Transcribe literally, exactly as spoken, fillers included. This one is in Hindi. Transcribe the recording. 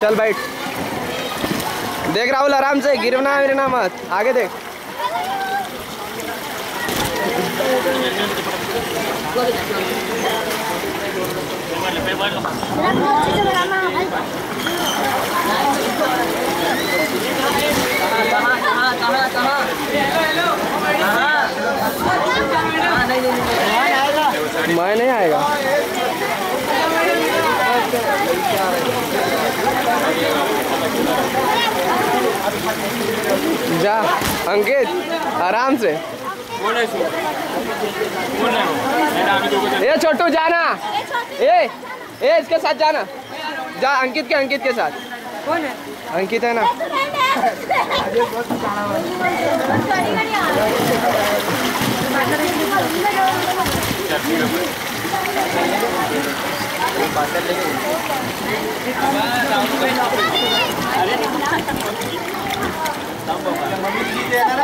चल बैठ। देख राहुल आराम से, गिरना गिरना मत, आगे देख। मैं नहीं आएगा। जा अंकित आराम से। ये छोटू जाना, ए ए इसके साथ जाना, जा अंकित के अंकित के साथ। कौन है? अंकित है ना। अरे